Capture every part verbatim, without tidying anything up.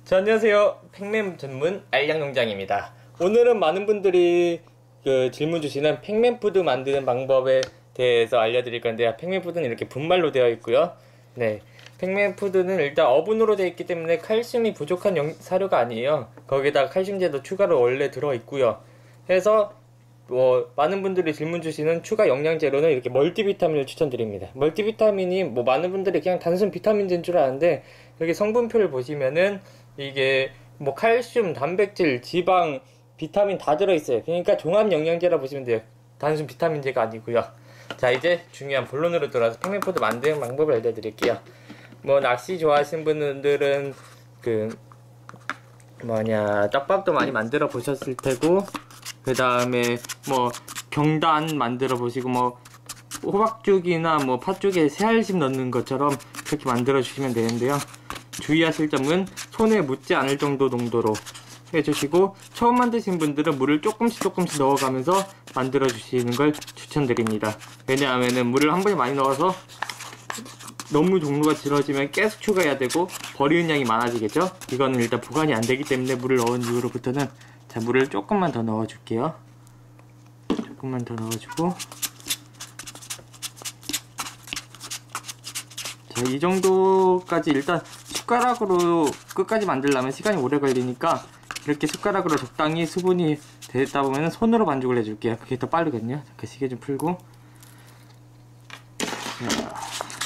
자, 안녕하세요. 팩맨 전문 알약농장입니다. 오늘은 많은 분들이 그 질문 주시는 팩맨푸드 만드는 방법에 대해서 알려드릴 건데요. 팩맨푸드는 이렇게 분말로 되어 있고요. 네, 팩맨푸드는 일단 어분으로 되어 있기 때문에 칼슘이 부족한 영, 사료가 아니에요. 거기다가 칼슘제도 추가로 원래 들어 있고요. 그래서 뭐 많은 분들이 질문 주시는 추가 영양제로는 이렇게 멀티비타민을 추천드립니다. 멀티비타민이 뭐 많은 분들이 그냥 단순 비타민제인 줄 아는데, 여기 성분표를 보시면은 이게 뭐 칼슘, 단백질, 지방, 비타민 다 들어있어요. 그러니까 종합 영양제라 보시면 돼요. 단순 비타민제가 아니고요. 자, 이제 중요한 본론으로 들어와서 팩맨푸드 만드는 방법을 알려드릴게요. 뭐 낚시 좋아하시는 분들은 그 뭐냐 떡밥도 많이 만들어 보셨을 테고, 그 다음에 뭐 경단 만들어 보시고, 뭐 호박죽이나 뭐 팥죽에 새알심 넣는 것처럼 그렇게 만들어 주시면 되는데요. 주의하실 점은 손에 묻지 않을 정도 농도로 해주시고, 처음 만드신 분들은 물을 조금씩 조금씩 넣어가면서 만들어 주시는 걸 추천드립니다. 왜냐하면은 물을 한 번에 많이 넣어서 너무 종류가 길어지면 계속 추가해야 되고 버리는 양이 많아지겠죠. 이거는 일단 보관이 안 되기 때문에 물을 넣은 이후로부터는, 자, 물을 조금만 더 넣어 줄게요. 조금만 더 넣어주고, 자, 이 정도까지. 일단 숟가락으로 끝까지 만들려면 시간이 오래 걸리니까 이렇게 숟가락으로 적당히 수분이 됐다 보면 손으로 반죽을 해줄게요. 그게 더 빠르거든요. 잠깐 시계 좀 풀고, 자,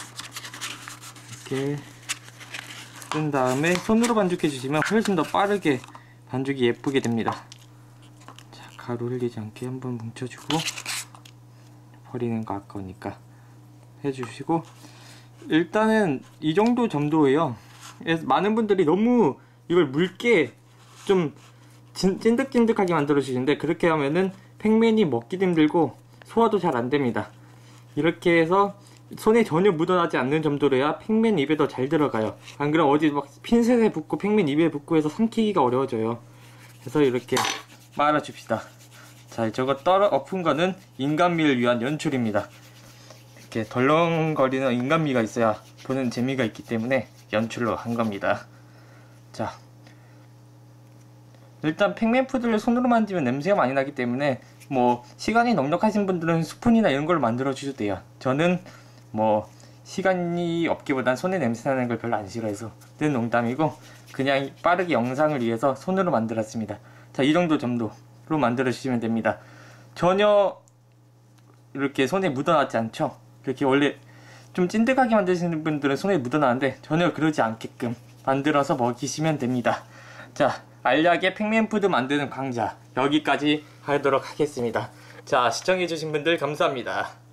이렇게 뜬 다음에 손으로 반죽해 주시면 훨씬 더 빠르게 반죽이 예쁘게 됩니다. 자, 가루 흘리지 않게 한번 뭉쳐주고, 버리는 거 아까우니까 해주시고, 일단은 이 정도 점도예요. 많은 분들이 너무 이걸 묽게 좀 찐득찐득하게 만들어 주시는데, 그렇게 하면은 팩맨이 먹기도 힘들고 소화도 잘 안됩니다. 이렇게 해서 손에 전혀 묻어나지 않는 정도로 해야 팩맨 입에 더 잘 들어가요. 안 그러면 어디 막 핀셋에 붙고 팩맨 입에 붙고 해서 삼키기가 어려워져요. 그래서 이렇게 말아 줍시다. 자, 저거 떨어 엎은 거는 인간미를 위한 연출입니다. 이렇게 덜렁거리는 인간미가 있어야 보는 재미가 있기 때문에 연출로 한 겁니다. 자, 일단 팩맨푸드를 손으로 만지면 냄새가 많이 나기 때문에 뭐 시간이 넉넉하신 분들은 스푼이나 이런 걸로 만들어 주셔도 돼요. 저는 뭐 시간이 없기보단 손에 냄새 나는 걸 별로 안 싫어해서 는 농담이고, 그냥 빠르게 영상을 위해서 손으로 만들었습니다. 자, 이 정도 정도로 만들어 주시면 됩니다. 전혀 이렇게 손에 묻어나지 않죠. 이렇게 원래 좀 찐득하게 만드시는 분들은 손에 묻어나는데 전혀 그러지 않게끔 만들어서 먹이시면 됩니다. 자, 알약의 팩맨푸드 만드는 강좌 여기까지 하도록 하겠습니다. 자, 시청해주신 분들 감사합니다.